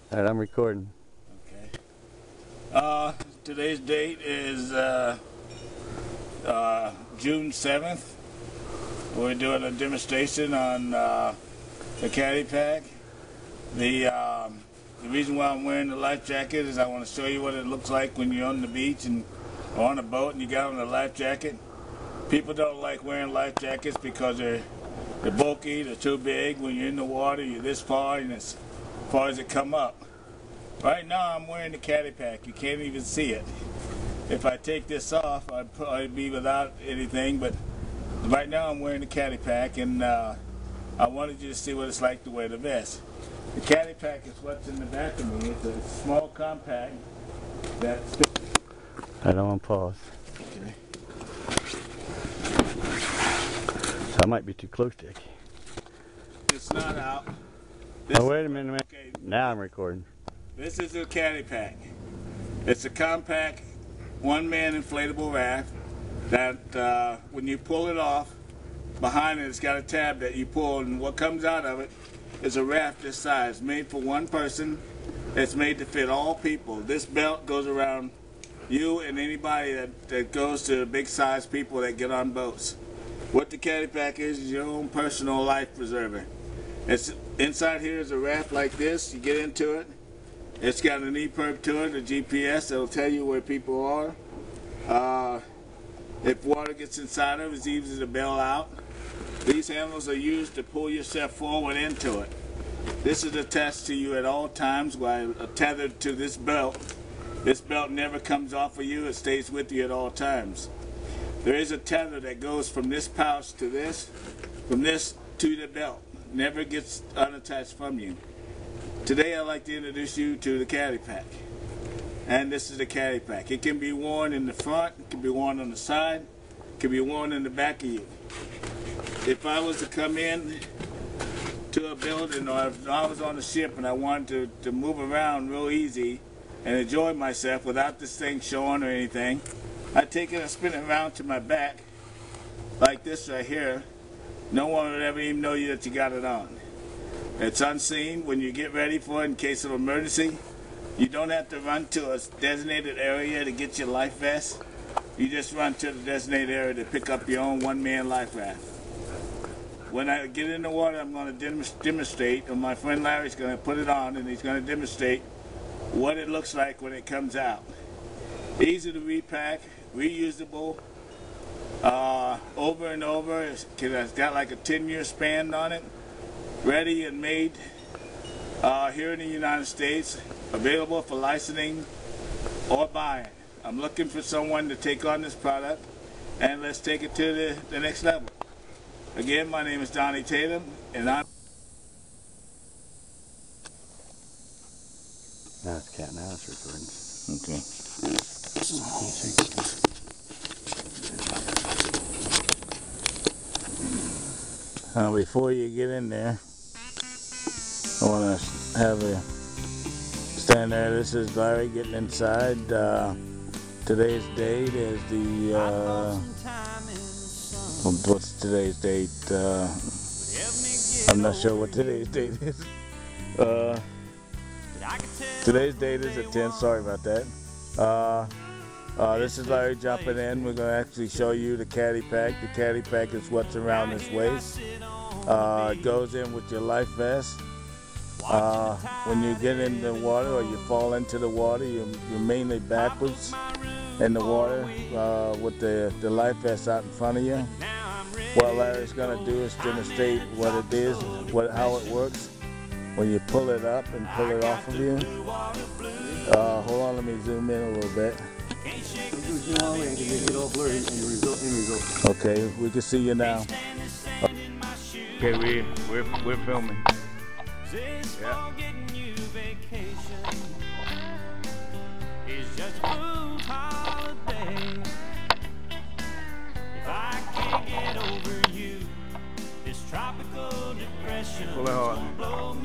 All right, I'm recording. Okay. Today's date is June 7th. We're doing a demonstration on the Caddy Pac. The reason why I'm wearing the life jacket is I want to show you what it looks like when you're on the beach and or on a boat and you got on a life jacket. People don't like wearing life jackets because they're bulky, they're too big. When you're in the water, you're this far and as far as it come up. Right now I'm wearing the Caddy Pac. You can't even see it. If I take this off, I'd probably be without anything, but right now I'm wearing the Caddy Pac, and I wanted you to see what it's like to wear the vest. The Caddy Pac is what's in the back of me. It's a small compact that's... I don't want to pause. Okay. So I might be too close to you. It's not out. Oh, wait a minute. Okay. Now I'm recording. This is a Caddy Pac. It's a compact one-man inflatable raft that when you pull it off, behind it it's got a tab that you pull, and what comes out of it is a raft this size, made for one person. It's made to fit all people. This belt goes around you and anybody that goes to the big size people that get on boats. What the Caddy Pac is your own personal life preserver. It's inside here is a raft like this. You get into it. It's got an e-perp to it, a GPS that'll tell you where people are. If water gets inside of it, it's easy to bail out. These handles are used to pull yourself forward into it. This is attached to you at all times while tethered to this belt. This belt never comes off of you. It stays with you at all times. There is a tether that goes from this pouch to this, from this to the belt. Never gets unattached from you. Today I'd like to introduce you to the Caddy Pac. And this is the Caddy Pac. It can be worn in the front, it can be worn on the side, it can be worn in the back of you. If I was to come in to a building, or if I was on a ship and I wanted to move around real easy and enjoy myself without this thing showing or anything, I'd take it and spin it around to my back like this right here. No one would ever even know that you got it on. It's unseen. When you get ready for it in case of emergency, you don't have to run to a designated area to get your life vest. You just run to the designated area to pick up your own one-man life raft. When I get in the water, I'm going to demonstrate, and my friend Larry's going to put it on, and he's going to demonstrate what it looks like when it comes out. Easy to repack, reusable, over and over. It's got like a 10-year span on it. Ready and made here in the United States, available for licensing or buying. I'm looking for someone to take on this product, and let's take it to the next level. Again, my name is Donnie Tatum, and I'm... Now it's cat. Now it's recording. Okay. Before you get in there, I want to have a stand there. This is Larry getting inside. Today's date is the what's today's date? I'm not sure what today's date is. Today's date is the 10th. Sorry about that. This is Larry jumping in. We're going to actually show you the Caddy Pac. The Caddy Pac is what's around this waist. It goes in with your life vest. When you get in the water or you fall into the water, you're mainly backwards in the water with the life vest out in front of you. What Larry's going to do is demonstrate what it is, how it works when you pull it up and pull it off of you. Hold on, let me zoom in a little bit. Okay, we can see you now. Okay, we're filming. Yeah. Pull it hard.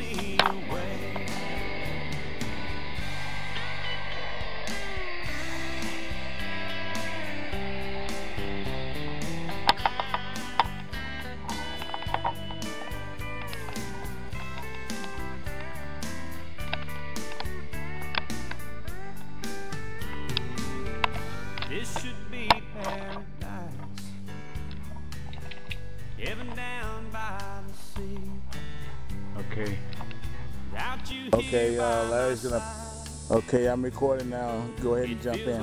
Okay, Larry's gonna. Okay, I'm recording now. Go ahead and jump in.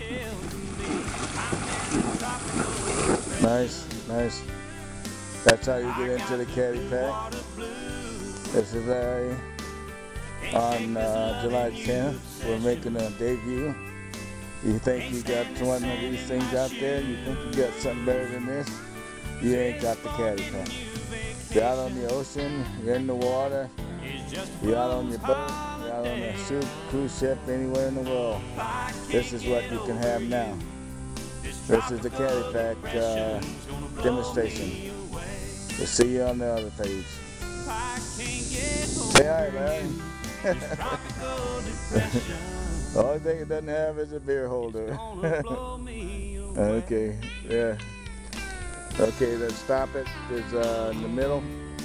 Nice, nice. That's how you get into the Caddy Pac. This is Larry. On July 10th, we're making a debut. You think you got one of these things out there? You think you got something better than this? You ain't got the Caddy Pac. You're out on the ocean, you're in the water, you're out on your boat, you're out on a cruise ship, anywhere in the world. This is what you can have now. This is the Caddy Pac demonstration. We'll see you on the other page. Say hi, Larry. The only thing it doesn't have is a beer holder. Okay, yeah. Okay, let's stop it. It's in the middle.